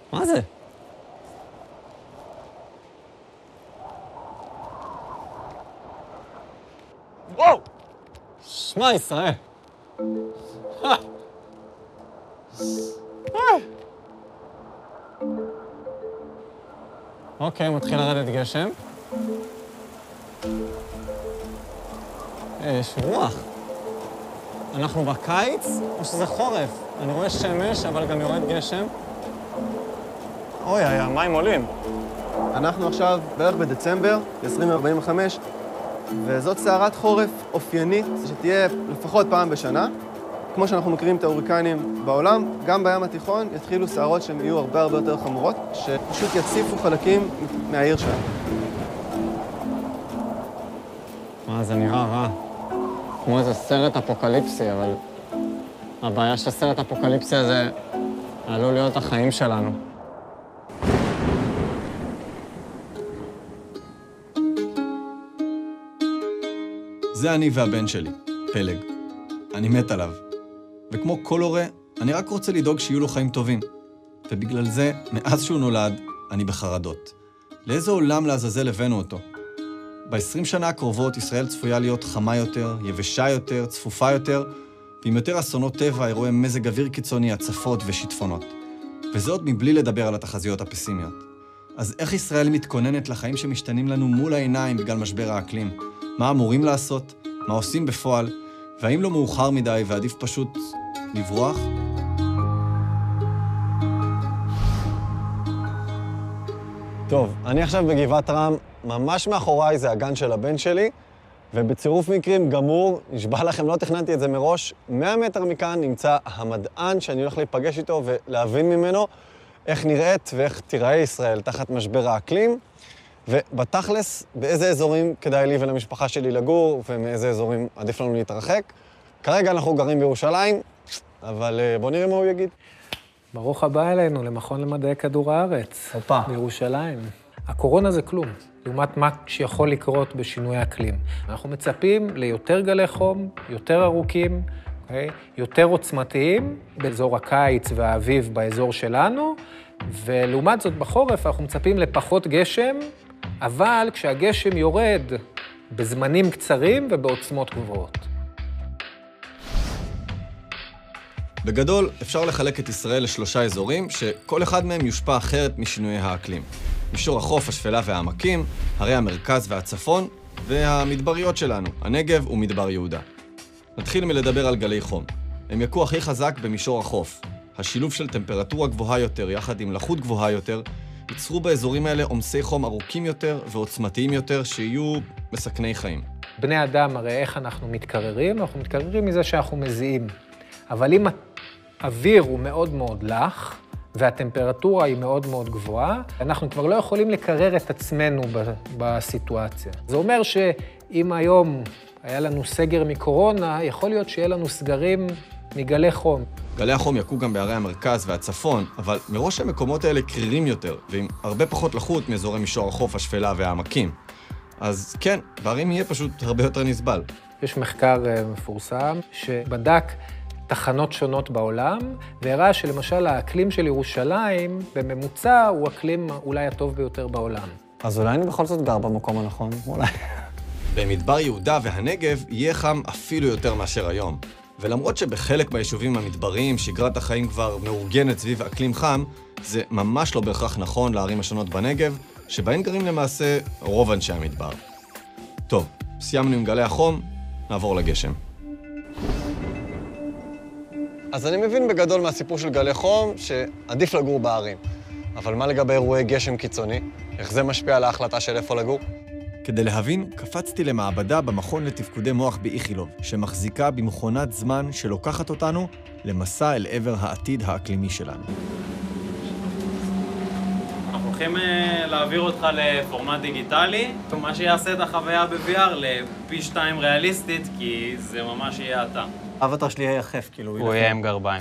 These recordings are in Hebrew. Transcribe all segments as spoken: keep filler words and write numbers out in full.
מה זה? וואו! שמע, ישראל. אוקיי, מתחיל לרדת גשם. יש רוח. אנחנו בקיץ או שזה חורף? אני רואה שמש, אבל גם יורד גשם. אוי, המים עולים. אנחנו עכשיו בערך בדצמבר, עשרים ארבעים וחמש, וזאת סערת חורף אופיינית שתהיה לפחות פעם בשנה. כמו שאנחנו מכירים את ההוריקנים בעולם, גם בים התיכון יתחילו סערות שהן יהיו הרבה הרבה יותר חמורות, שפשוט יציפו חלקים מהעיר שלנו. מה, זה נראה רע. כמו איזה סרט אפוקליפסי, אבל הבעיה של סרט אפוקליפסי הזה עלול להיות החיים שלנו. זה אני והבן שלי, פלג. אני מת עליו. וכמו כל הורה, אני רק רוצה לדאוג שיהיו לו חיים טובים. ובגלל זה, מאז שהוא נולד, אני בחרדות. לאיזה עולם לעזאזל הבאנו אותו? ב-עשרים שנה הקרובות ישראל צפויה להיות חמה יותר, יבשה יותר, צפופה יותר, ועם יותר אסונות טבע, אירועי מזג אוויר קיצוני, הצפות ושיטפונות. וזה עוד מבלי לדבר על התחזיות הפסימיות. אז איך ישראל מתכוננת לחיים שמשתנים לנו מול העיניים בגלל משבר האקלים? מה אמורים לעשות? מה עושים בפועל? והאם לא מאוחר מדי ועדיף פשוט לברוח? טוב, אני עכשיו בגבעת רם, ממש מאחוריי זה הגן של הבן שלי, ובצירוף מקרים גמור, נשבע לכם, לא תכננתי את זה מראש, מאה מטר מכאן נמצא המדען שאני הולך להיפגש איתו ולהבין ממנו איך נראית ואיך תיראה ישראל תחת משבר האקלים, ובתכלס, באיזה אזורים כדאי לי ולמשפחה שלי לגור, ומאיזה אזורים עדיף לנו להתרחק. כרגע אנחנו גרים בירושלים, אבל בוא נראה מה הוא יגיד. ברוך הבא אלינו למכון למדעי כדור הארץ. הופה. בירושלים. הקורונה זה כלום, לעומת מה שיכול לקרות בשינוי האקלים. אנחנו מצפים ליותר גלי חום, יותר ארוכים, okay? יותר עוצמתיים, באזור הקיץ והאביב באזור שלנו, ולעומת זאת בחורף אנחנו מצפים לפחות גשם, אבל כשהגשם יורד בזמנים קצרים ובעוצמות גבוהות. בגדול, אפשר לחלק את ישראל לשלושה אזורים, שכל אחד מהם יושפע אחרת משינויי האקלים. מישור החוף, השפלה והעמקים, הרי המרכז והצפון, והמדבריות שלנו, הנגב ומדבר יהודה. נתחיל מלדבר על גלי חום. הם יכו הכי חזק במישור החוף. השילוב של טמפרטורה גבוהה יותר יחד עם לחות גבוהה יותר, ייצרו באזורים האלה עומסי חום ארוכים יותר ועוצמתיים יותר שיהיו מסכני חיים. בני אדם, הרי איך אנחנו מתקררים? אנחנו מתקררים מזה שאנחנו מזיעים. אבל אם האוויר הוא מאוד מאוד לח, והטמפרטורה היא מאוד מאוד גבוהה, אנחנו כבר לא יכולים לקרר את עצמנו בסיטואציה. זה אומר שאם היום היה לנו סגר מקורונה, יכול להיות שיהיה לנו סגרים מגלי חום. גלי החום יכו גם בערי המרכז והצפון, אבל מראש המקומות האלה קרירים יותר, ועם הרבה פחות לחות מאזורי מישור החוף, השפלה והעמקים. אז כן, בערים יהיה פשוט הרבה יותר נסבל. יש מחקר מפורסם שבדק תחנות שונות בעולם, והראה שלמשל האקלים של ירושלים בממוצע הוא אקלים אולי הטוב ביותר בעולם. אז אולי אני בכל זאת גר במקום הנכון, אולי. במדבר יהודה והנגב יהיה חם אפילו יותר מאשר היום. ולמרות שבחלק מהיישובים המדבריים שגרת החיים כבר מאורגנת סביב אקלים חם, זה ממש לא בהכרח נכון לערים השונות בנגב, שבהן גרים למעשה רוב אנשי המדבר. טוב, סיימנו עם גלי החום, נעבור לגשם. אז אני מבין בגדול מהסיפור של גלי חום שעדיף לגור בערים. אבל מה לגבי אירועי גשם קיצוני? איך זה משפיע על ההחלטה של איפה לגור? כדי להבין, קפצתי למעבדה במכון לתפקודי מוח באיכילוב, שמחזיקה במכונת זמן שלוקחת אותנו למסע אל עבר העתיד האקלימי שלנו. אנחנו הולכים להעביר אותך לפורמט דיגיטלי, מה שיעשה את החוויה ב-וי אר לפי שתיים ריאליסטית, כי זה ממש יהיה אתה. האבטר שלי יהיה יחף, כאילו. הוא יהיה עם גרביים.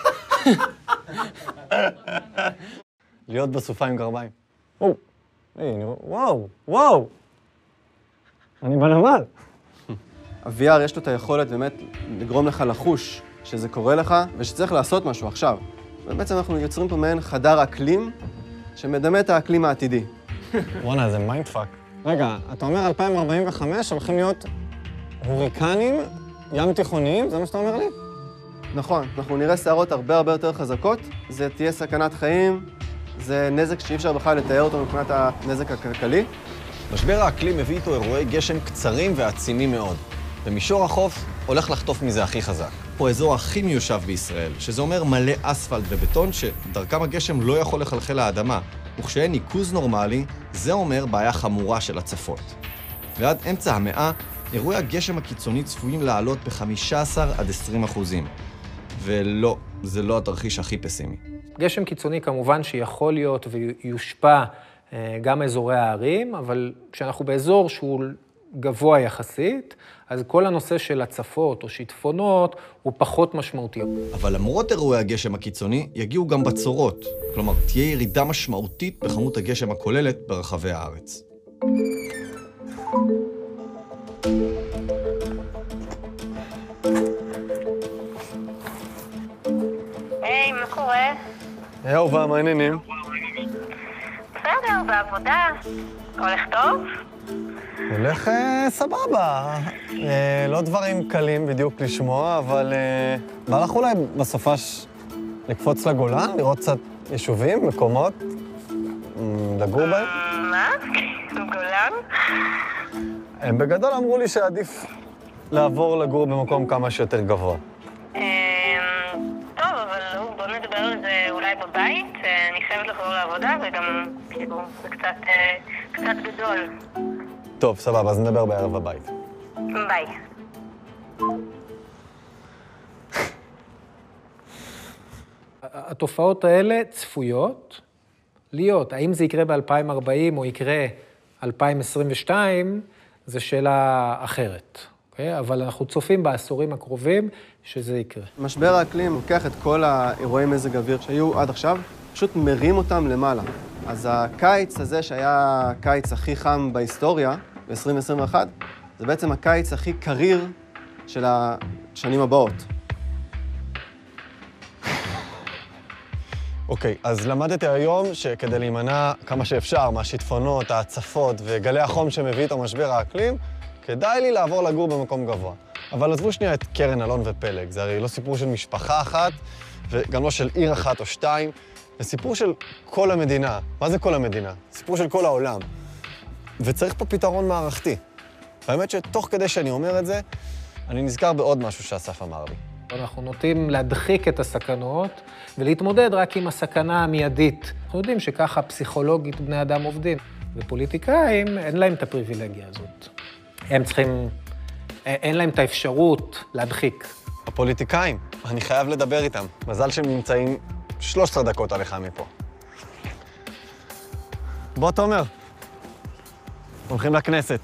להיות בסופה עם גרביים. וואו, וואו. אני בנמל. ה-וי אר יש לו את היכולת באמת לגרום לך לחוש שזה קורה לך ושצריך לעשות משהו עכשיו. ובעצם אנחנו יוצרים פה מעין חדר אקלים, שמדמה את האקלים העתידי. וואלה, זה מיינד פאק. רגע, אתה אומר אלפיים ארבעים וחמש הולכים להיות הוריקנים ים תיכוניים? זה מה שאתה אומר לי? נכון, אנחנו נראה סערות הרבה הרבה יותר חזקות, זה תהיה סכנת חיים, זה נזק שאי אפשר בכלל לתאר אותו מבחינת הנזק הכלכלי. משבר האקלים מביא איתו אירועי גשם קצרים ועצימים מאוד. במישור החוף הולך לחטוף מזה הכי חזק. פה האזור הכי מיושב בישראל, שזה אומר מלא אספלט ובטון שדרכם הגשם לא יכול לחלחל לאדמה, וכשאין ניקוז נורמלי, זה אומר בעיה חמורה של הצפות. ועד אמצע המאה, אירועי הגשם הקיצוני צפויים לעלות ב-חמישה עשר עד עשרים אחוזים. ולא, זה לא התרחיש הכי פסימי. גשם קיצוני כמובן שיכול להיות ויושפע גם אזורי הערים, אבל כשאנחנו באזור שהוא גבוה יחסית, אז כל הנושא של הצפות או שיטפונות הוא פחות משמעותי. אבל למרות אירועי הגשם הקיצוני, יגיעו גם בצורות. כלומר, תהיה ירידה משמעותית בכמות הגשם הכוללת ברחבי הארץ. היי, מה קורה? היי אהובה, מה העניינים? בסדר, בעבודה. הולך טוב? הולך אה, סבבה. אה, לא דברים קלים בדיוק לשמוע, אבל אה, בא לך אולי בסופש לקפוץ לגולן, לראות קצת יישובים, מקומות, לגור בהם? מה? גולן? הם בגדול אמרו לי שעדיף לעבור לגור במקום כמה שיותר גבוה. טוב, אבל בוא נדבר על זה אולי בבית. אני חייבת לחזור לעבודה, וגם כאילו, זה קצת, קצת גדול. טוב, סבבה, אז נדבר בערב הבית. ביי. התופעות האלה צפויות להיות. האם זה יקרה ב-אלפיים וארבעים או יקרה אלפיים עשרים ושתיים, זו שאלה אחרת. Okay? אבל אנחנו צופים בעשורים הקרובים שזה יקרה. משבר האקלים לוקח את כל האירועי מזג אוויר שהיו עד עכשיו, פשוט מרים אותם למעלה. אז הקיץ הזה שהיה הקיץ הכי חם בהיסטוריה, ב-עשרים עשרים ואחת, זה בעצם הקיץ הכי קריר של השנים הבאות. אוקיי, okay, אז למדתי היום שכדי להימנע כמה שאפשר מהשיטפונות, ההצפות וגלי החום שמביא איתו משבר האקלים, כדאי לי לעבור לגור במקום גבוה. אבל עזבו שנייה את קרן, אלון ופלג. זה הרי לא סיפור של משפחה אחת, וגם לא של עיר אחת או שתיים, זה סיפור של כל המדינה. מה זה כל המדינה? סיפור של כל העולם. וצריך פה פתרון מערכתי. והאמת שתוך כדי שאני אומר את זה, אני נזכר בעוד משהו שאסף אמר לי. אנחנו נוטים להדחיק את הסכנות ולהתמודד רק עם הסכנה המיידית. אנחנו יודעים שככה פסיכולוגית בני אדם עובדים. ופוליטיקאים, אין להם את הפריבילגיה הזאת. הם צריכים, אין להם את האפשרות להדחיק. הפוליטיקאים, אני חייב לדבר איתם. מזל שהם נמצאים שלוש עשרה דקות עליך מפה. בוא, תומר. הולכים לכנסת.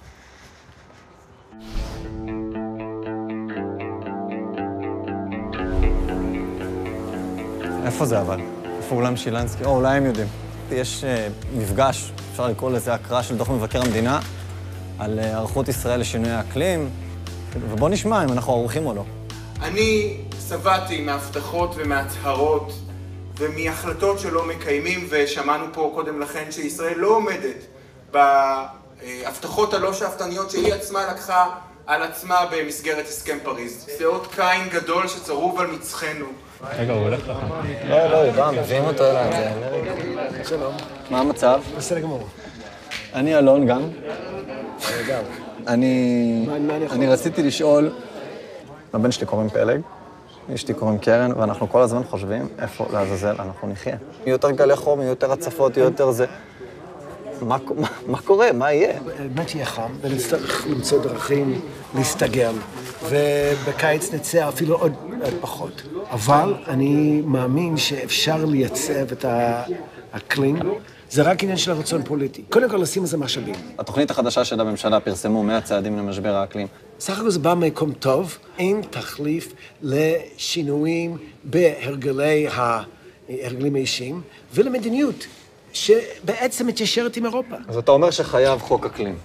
איפה זה אבל? איפה אולם שילנסקי? או, אולי הם יודעים. יש uh, מפגש, אפשר לקרוא לזה הקראה של דוח מבקר המדינה, על ערכות ישראל לשינוי האקלים, ובוא נשמע אם אנחנו ערוכים או לא. אני שבעתי מהבטחות ומהצהרות ומהחלטות שלא מקיימים, ושמענו פה קודם לכן שישראל לא עומדת בהבטחות הלא שאפתניות שהיא עצמה לקחה על עצמה במסגרת הסכם פריז. זה עוד קין גדול שצרוב על מצחנו. רגע, הוא הולך לך. לא, לא, הוא בא, מביאים אותו אליי, זה אנרגיה. שלום. מה המצב? בסדר גמור. אני אלון גם. גם. אני... אני רציתי לשאול... לבן שלי קוראים פלג, אשתי קוראים קרן, ואנחנו כל הזמן חושבים איפה לעזאזל אנחנו נחיה. יהיו יותר גלי חום, יהיו יותר הצפות, יהיו יותר זה... מה, מה, מה קורה? מה יהיה? באמת יהיה חם, ונצטרך למצוא דרכים להסתגל, ובקיץ נצא אפילו עוד, עוד פחות. אבל אני מאמין שאפשר לייצב את האקלים, זה רק עניין של הרצון פוליטי. קודם כל לשים איזה משאבים. התוכנית החדשה של הממשלה פרסמו מאה צעדים למשבר האקלים. סך הכל זה בא מקום טוב, אין תחליף לשינויים בהרגלי ההרגלים האישיים, ולמדיניות שבעצם מתיישרת עם אירופה. אז אתה אומר שחייב חוק אקלים.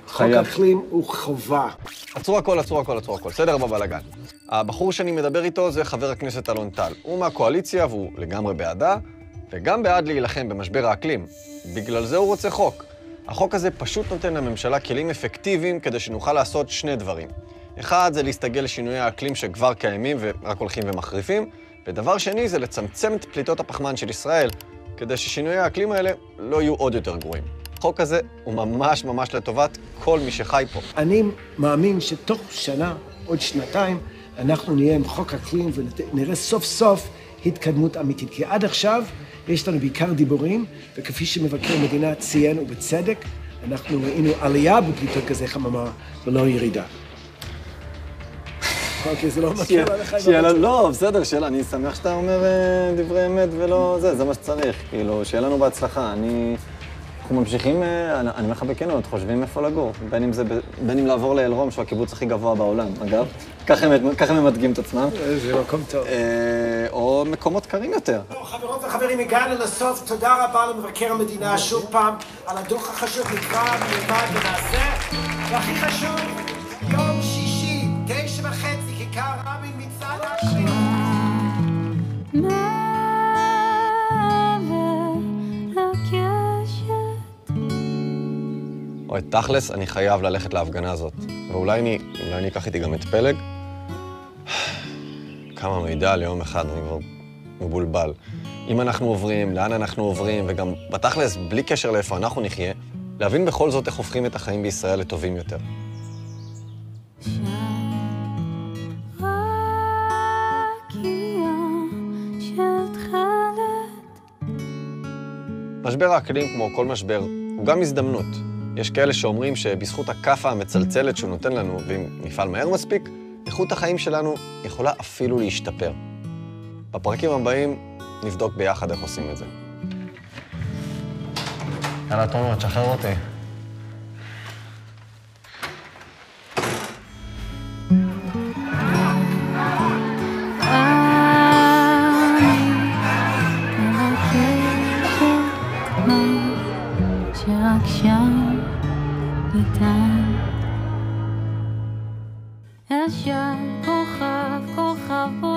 חוק האקלים הוא חובה. עצרו הכל, עצרו הכל, עצרו הכל. סדר בבלגן. הבחור שאני מדבר איתו זה חבר הכנסת אלון טל. הוא מהקואליציה והוא לגמרי בעדה, וגם בעד להילחם במשבר האקלים. בגלל זה הוא רוצה חוק. החוק הזה פשוט נותן לממשלה כלים אפקטיביים כדי שנוכל לעשות שני דברים. אחד זה להסתגל לשינויי האקלים שכבר קיימים ורק הולכים ומחריפים, ודבר שני זה לצמצם את פליטות הפחמן של ישראל, כדי ששינויי האקלים האלה לא יהיו עוד יותר גרועים. החוק הזה הוא ממש ממש לטובת כל מי שחי פה. אני מאמין שתוך שנה, עוד שנתיים, אנחנו נהיה עם חוק אקלים ונראה סוף סוף התקדמות אמיתית. כי עד עכשיו יש לנו בעיקר דיבורים, וכפי שמבקר המדינה ציין ובצדק, אנחנו ראינו עלייה בפליטות גזי חממה ולא ירידה. אוקיי, זה לא מקל עליך. לא, בסדר, שאלה, אני שמח שאתה אומר דברי אמת ולא זה, זה מה שצריך. כאילו, שיהיה לנו בהצלחה. אני... אנחנו ממשיכים, אני אומר לך בכנות, חושבים איפה לגור. בין אם זה, בין אם לעבור לאלרום, שהוא הקיבוץ הכי גבוה בעולם, אגב. ככה הם מדגים את עצמם. זה מקום טוב. או מקומות קרים יותר. חברות וחברים, הגענו לסוף. תודה רבה למבקר המדינה שוב פעם על הדוח החשוב, נקרא, נלמד ונעשה. והכי חשוב, יום שישי, תשע וחצי, כיכר רבין מצעד האקלים. אוי, תכלס, אני חייב ללכת להפגנה הזאת. ואולי אני, אולי אני אקח איתי גם את פלג. כמה מידע ליום אחד, אני כבר מבולבל. אם אנחנו עוברים, לאן אנחנו עוברים, וגם בתכלס, בלי קשר לאיפה אנחנו נחיה, להבין בכל זאת איך הופכים את החיים בישראל לטובים יותר. משבר האקלים, כמו כל משבר, הוא גם הזדמנות. יש כאלה שאומרים שבזכות הכאפה המצלצלת שהוא נותן לנו, ואם נפעל מהר מספיק, איכות החיים שלנו יכולה אפילו להשתפר. בפרקים הבאים נבדוק ביחד איך עושים את זה. יאללה, תומר, תשחרר אותי. שרק שם ניתן אשר כוכב כוכב